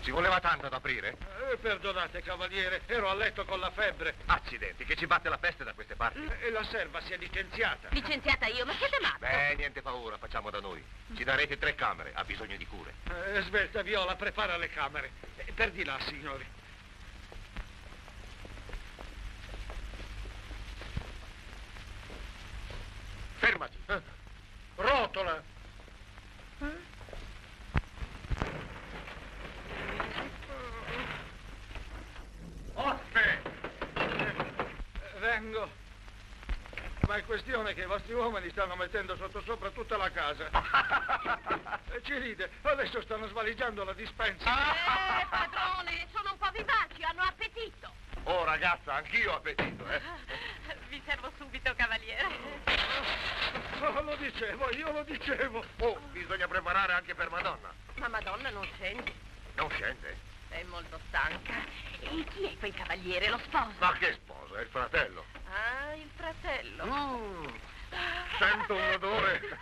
Ci voleva tanto ad aprire? Perdonate, cavaliere, ero a letto con la febbre. Accidenti, che ci batte la peste da queste parti. E la serva si è licenziata. Licenziata io? Ma siete matto? Beh, niente paura, facciamo da noi. Ci darete 3 camere, ha bisogno di cure. Svelta, Viola, prepara le camere. Per di là, signori. Fermati. Rotola. Ospe! Vengo. Ma è questione che i vostri uomini stanno mettendo sottosopra tutta la casa. Ci ride, adesso stanno svaligiando la dispensa. Padrone, sono un po' vivaci, hanno appetito. Oh, ragazza, anch'io ho appetito, eh. Vi servo subito, cavaliere. Io lo dicevo. Oh, bisogna preparare anche per Madonna. Ma Madonna non scende. Non scende? È molto stanca. E chi è quel cavaliere, lo sposo? Ma che sposo, è il fratello. Ah, il fratello. Sento un odore.